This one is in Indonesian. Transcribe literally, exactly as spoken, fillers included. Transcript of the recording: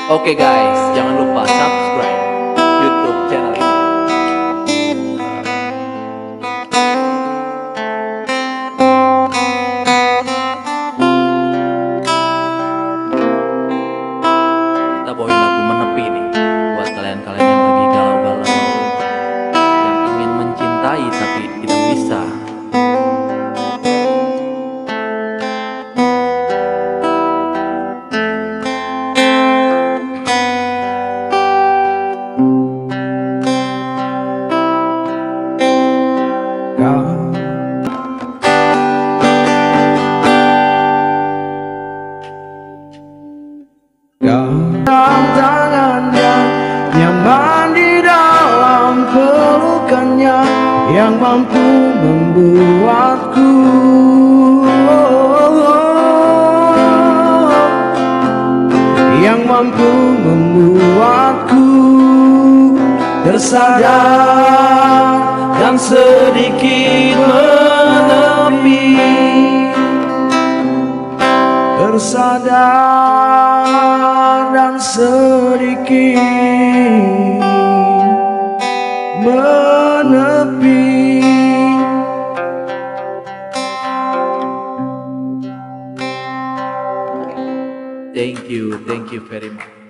Oke guys, jangan lupa subscribe YouTube channel ini. Kita bawain lagu Menepi nih buat kalian-kalian yang lagi galau-galau, yang ingin mencintai tapi tidak bisa. Dalam tangannya, nyaman di dalam pelukannya, yang mampu membuatku yang mampu membuatku tersadar dan sedikit menepi, tersadar dan sedikit menepi. Thank you, thank you very much.